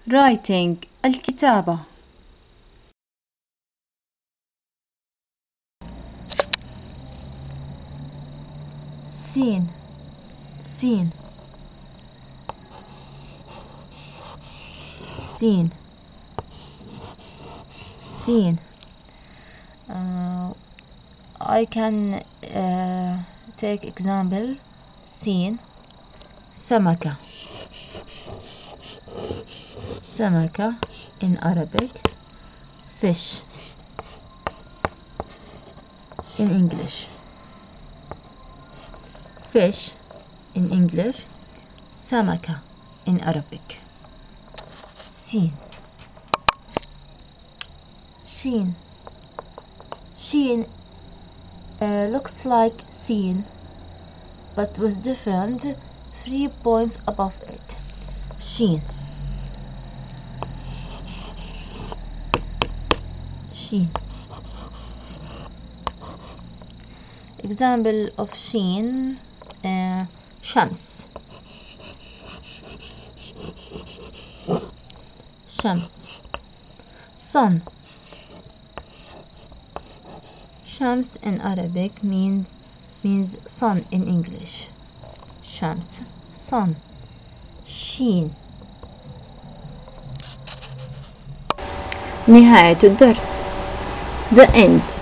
writing الكتابة. سين سين سين سين. I can take example. سين سمكة. سمكة in Arabic. Fish in English. Fish in English. سمكة in Arabic. سين. شين. Sheen looks like seen, but with different 3 points above it. Sheen. Sheen. Example of sheen. Shams. Shams. Sun. Shams in Arabic means sun in English. Shams, sun. Sheen. نهاية الدرس. The end.